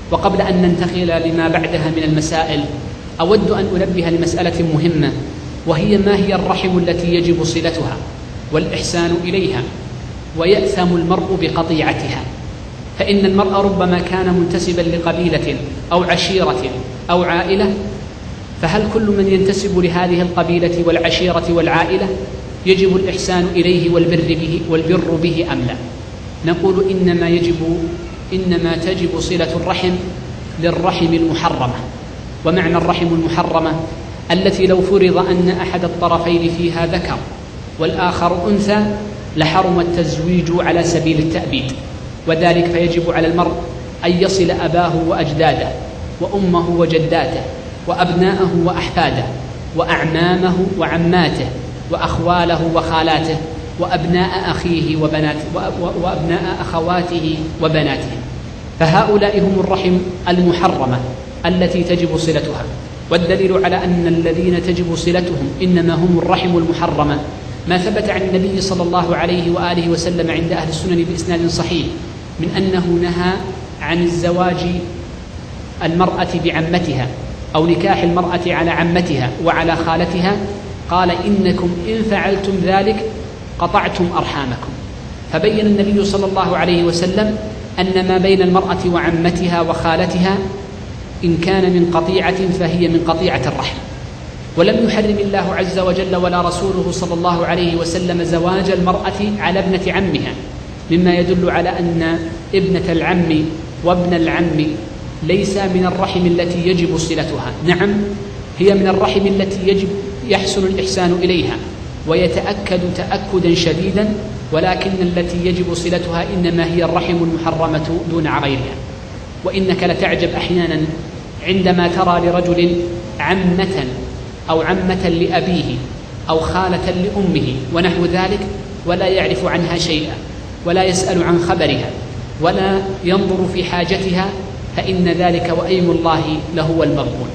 وقبل أن ننتقل لما بعدها من المسائل أود أن أنبه لمسألة مهمة، وهي ما هي الرحم التي يجب صلتها والإحسان إليها ويأثم المرء بقطيعتها. فإن المرء ربما كان منتسبا لقبيلة أو عشيرة أو عائلة، فهل كل من ينتسب لهذه القبيلة والعشيرة والعائلة يجب الإحسان إليه والبر به أم لا؟ نقول إنما تجب صلة الرحم للرحم المحرمة. ومعنى الرحم المحرمة التي لو فرض أن أحد الطرفين فيها ذكر والآخر أنثى لحرم التزويج على سبيل التأبيد، وذلك فيجب على المرء أن يصل أباه وأجداده وأمه وجداته وأبناءه وأحفاده وأعمامه وعماته وأخواله وخالاته وأبناء أخيه وأبناء أخواته وبناته، فهؤلاء هم الرحم المحرمة التي تجب صلتها. والدليل على أن الذين تجب صلتهم إنما هم الرحم المحرمة ما ثبت عن النبي صلى الله عليه وآله وسلم عند أهل السنن بإسناد صحيح من أنه نهى عن الزواج المرأة بعمتها أو نكاح المرأة على عمتها وعلى خالتها، قال: إنكم إن فعلتم ذلك قطعتم أرحامكم. فبين النبي صلى الله عليه وسلم أن ما بين المرأة وعمتها وخالتها إن كان من قطيعة فهي من قطيعة الرحم. ولم يحرم الله عز وجل ولا رسوله صلى الله عليه وسلم زواج المرأة على ابنة عمها، مما يدل على أن ابنة العم وابن العم ليس من الرحم التي يجب صلتها. نعم، هي من الرحم التي يحسن الإحسان إليها ويتأكد تأكدا شديدا، ولكن التي يجب صلتها إنما هي الرحم المحرمة دون غيرها. وإنك لتعجب أحيانا عندما ترى لرجل عمة أو عمة لأبيه أو خالة لأمه ونحو ذلك ولا يعرف عنها شيئا ولا يسأل عن خبرها ولا ينظر في حاجتها، فإن ذلك وأيم الله لهو المغبون.